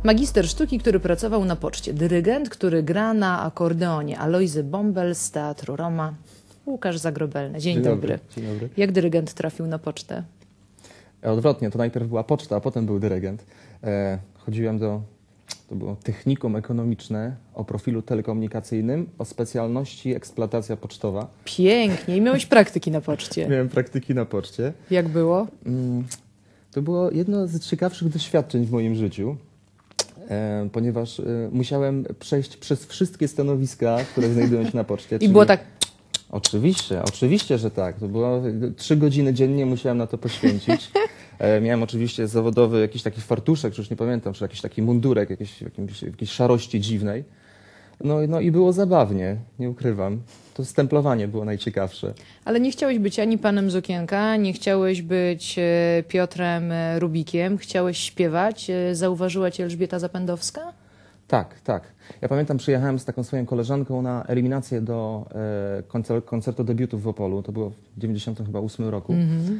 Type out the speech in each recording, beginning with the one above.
Magister sztuki, który pracował na poczcie. Dyrygent, który gra na akordeonie. Alojzy Bąbel z Teatru Roma. Łukasz Zagrobelny. Dzień dobry. Dzień dobry. Jak dyrygent trafił na pocztę? Odwrotnie, to najpierw była poczta, a potem był dyrygent. Chodziłem to było technikum ekonomiczne o profilu telekomunikacyjnym, o specjalności eksploatacja pocztowa. Pięknie. I miałeś praktyki na poczcie. Miałem praktyki na poczcie. Jak było? To było jedno z ciekawszych doświadczeń w moim życiu, ponieważ musiałem przejść przez wszystkie stanowiska, które znajdują się na poczcie. I było tak... Oczywiście, że tak. To było 3 godziny dziennie musiałem na to poświęcić. Miałem oczywiście zawodowy jakiś taki fartuszek, już nie pamiętam, czy jakiś taki mundurek, jakiejś szarości dziwnej. No i było zabawnie, nie ukrywam. To stemplowanie było najciekawsze. Ale nie chciałeś być ani panem z okienka, nie chciałeś być Piotrem Rubikiem, chciałeś śpiewać. Zauważyła cię Elżbieta Zapędowska? Tak. Ja pamiętam, przyjechałem z taką swoją koleżanką na eliminację do koncertu debiutów w Opolu. To było w 98 roku.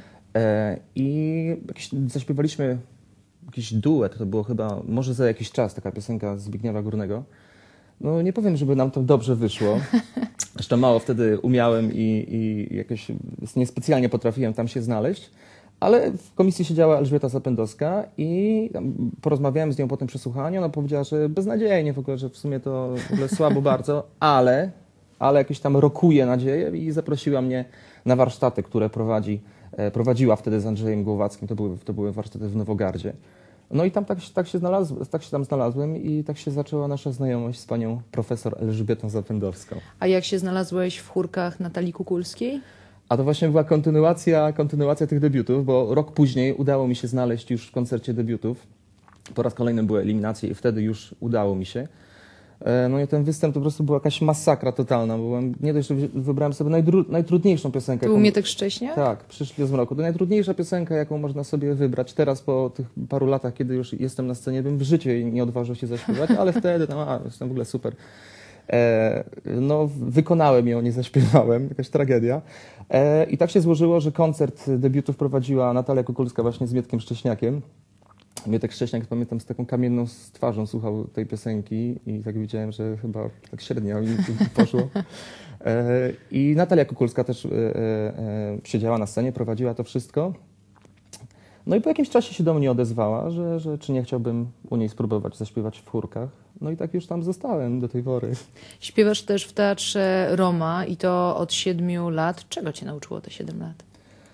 I zaśpiewaliśmy jakiś duet. To było chyba może za jakiś czas taka piosenka Zbigniewa Górnego. No nie powiem, żeby nam to dobrze wyszło. Jeszcze mało wtedy umiałem i jakoś niespecjalnie potrafiłem tam się znaleźć. Ale w komisji siedziała Elżbieta Zapędowska i porozmawiałem z nią po tym przesłuchaniu. Ona powiedziała, że beznadziejnie w ogóle, że w sumie to w ogóle słabo bardzo, ale jakieś tam rokuje nadzieję i zaprosiła mnie na warsztaty, które prowadziła wtedy z Andrzejem Głowackim. To były warsztaty w Nowogardzie. No i tam tak się tam znalazłem i tak się zaczęła nasza znajomość z panią profesor Elżbietą Zapędowską. A jak się znalazłeś w chórkach Natalii Kukulskiej? A to właśnie była kontynuacja tych debiutów, bo rok później udało mi się znaleźć już w koncercie debiutów. Po raz kolejny były eliminacje i wtedy już udało mi się. No i ten występ to po prostu była jakaś masakra totalna. Nie dość, że wybrałem sobie najtrudniejszą piosenkę. Był Mietek Szcześniak? Tak, Przyszli z mroku. To najtrudniejsza piosenka, jaką można sobie wybrać. Teraz po tych paru latach, kiedy już jestem na scenie, bym w życiu nie odważył się zaśpiewać, ale wtedy jestem w ogóle super. No, wykonałem ją, nie zaśpiewałem, jakaś tragedia. I tak się złożyło, że koncert debiutów prowadziła Natalia Kukulska właśnie z Mietkiem Szcześniakiem. Mietek Szcześniak, pamiętam, z taką kamienną twarzą słuchał tej piosenki i tak widziałem, że chyba tak średnio mi poszło. I Natalia Kukulska też siedziała na scenie, prowadziła to wszystko. No i po jakimś czasie się do mnie odezwała, że czy nie chciałbym u niej spróbować zaśpiewać w chórkach. No i tak już tam zostałem do tej pory. Śpiewasz też w Teatrze Roma i to od 7 lat. Czego cię nauczyło te 7 lat?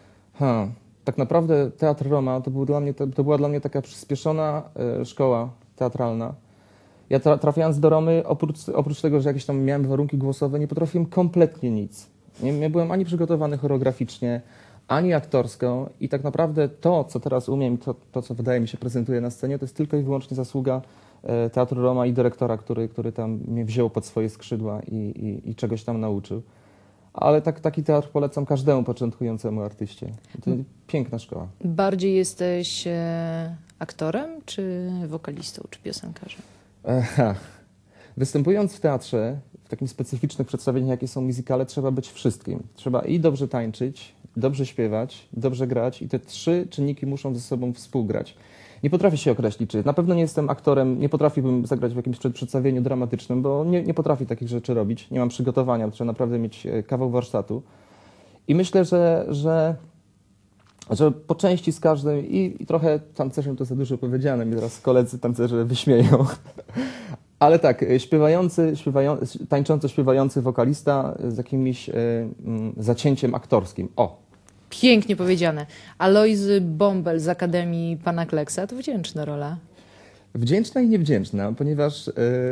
Tak naprawdę Teatr Roma to była dla mnie taka przyspieszona szkoła teatralna. Ja trafiając do Romy, oprócz tego, że jakieś tam miałem warunki głosowe, nie potrafiłem kompletnie nic. Nie byłem ani przygotowany choreograficznie, ani aktorsko i tak naprawdę to, co teraz umiem, to co wydaje mi się prezentuje na scenie, to jest tylko i wyłącznie zasługa Teatru Roma i dyrektora, który tam mnie wziął pod swoje skrzydła i czegoś tam nauczył. Ale taki teatr polecam każdemu początkującemu artyście. To piękna szkoła. Bardziej jesteś aktorem, czy wokalistą, czy piosenkarzem? Występując w teatrze, w takim specyficznych przedstawieniach, jakie są musicale, trzeba być wszystkim. Trzeba i dobrze tańczyć, dobrze śpiewać, dobrze grać i te 3 czynniki muszą ze sobą współgrać. Nie potrafię się określić, czy na pewno nie jestem aktorem, nie potrafiłbym zagrać w jakimś przedstawieniu dramatycznym, bo nie potrafię takich rzeczy robić, nie mam przygotowania, trzeba naprawdę mieć kawał warsztatu. I myślę, że po części z każdym i trochę tancerzem to za dużo powiedziane, mi teraz koledzy tancerze wyśmieją. Ale tak, tańczący, śpiewający wokalista z jakimś zacięciem aktorskim. Pięknie powiedziane. Alojzy Bąbel z Akademii Pana Kleksa to wdzięczna rola. Wdzięczna i niewdzięczna, ponieważ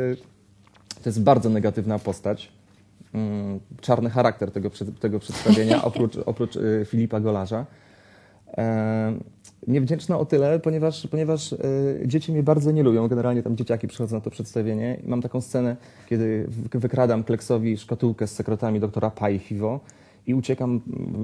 to jest bardzo negatywna postać. Czarny charakter tego przedstawienia, oprócz Filipa Golarza. Niewdzięczna o tyle, ponieważ dzieci mnie bardzo nie lubią. Generalnie tam dzieciaki przychodzą na to przedstawienie. I mam taką scenę, kiedy wykradam Kleksowi szkatułkę z sekretami doktora Pajchiwo i uciekam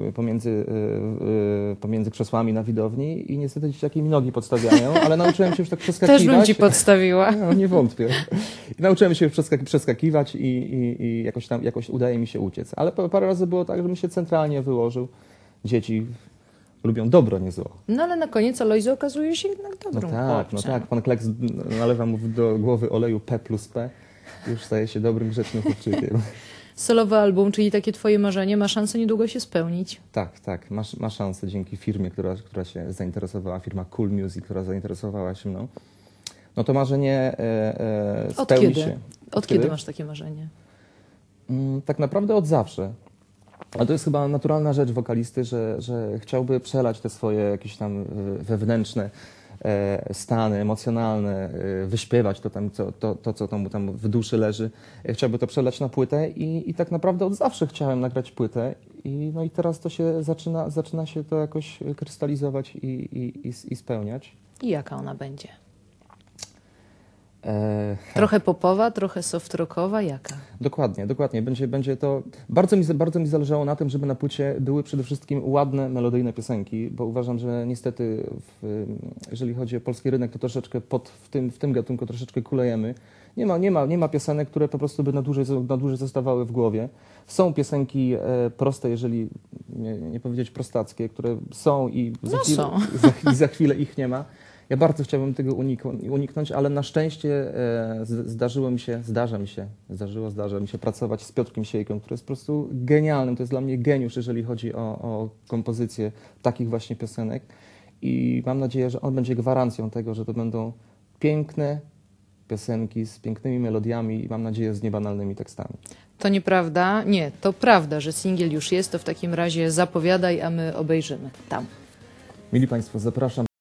pomiędzy krzesłami na widowni i niestety dzieciaki mi nogi podstawiają, ale nauczyłem się już tak przeskakiwać. Też bym ci podstawiła. No, nie wątpię. I nauczyłem się już przeskakiwać i jakoś udaje mi się uciec. Ale parę razy było tak, żebym się centralnie wyłożył. Dzieci lubią dobro, nie zło. No ale na koniec Alojzy okazuje się jednak dobrym No chłopcem. tak, pan Kleks nalewa mu do głowy oleju P+P, już staje się dobrym, grzecznym chłopczykiem. Solowy album, czyli takie twoje marzenie, ma szansę niedługo się spełnić. Tak, ma szansę dzięki firmie, która się zainteresowała, firma Cool Music, która zainteresowała się mną. No to marzenie Od spełni kiedy? się. Od kiedy masz takie marzenie? Tak naprawdę od zawsze. Ale to jest chyba naturalna rzecz wokalisty, że chciałby przelać te swoje jakieś tam wewnętrzne stany emocjonalne, wyśpiewać to, co mu tam w duszy leży. Chciałby to przelać na płytę i tak naprawdę od zawsze chciałem nagrać płytę. No i teraz to się zaczyna się to jakoś krystalizować i spełniać. I jaka ona będzie? Trochę popowa, trochę soft rockowa, jaka? Dokładnie. Będzie to... Bardzo mi zależało na tym, żeby na płycie były przede wszystkim ładne, melodyjne piosenki, bo uważam, że niestety jeżeli chodzi o polski rynek, to troszeczkę w tym gatunku troszeczkę kulejemy. Nie ma piosenek, które po prostu by na dłużej zostawały w głowie. Są piosenki proste, jeżeli nie powiedzieć prostackie, które są i za chwilę ich nie ma. Ja bardzo chciałbym tego uniknąć, ale na szczęście zdarza mi się pracować z Piotrkiem Siejką, który jest po prostu genialnym. To jest dla mnie geniusz, jeżeli chodzi o kompozycję takich właśnie piosenek. I mam nadzieję, że on będzie gwarancją tego, że to będą piękne piosenki z pięknymi melodiami i mam nadzieję z niebanalnymi tekstami. To nieprawda? Nie, to prawda, że singiel już jest, to w takim razie zapowiadaj, a my obejrzymy tam. Mili Państwo, zapraszam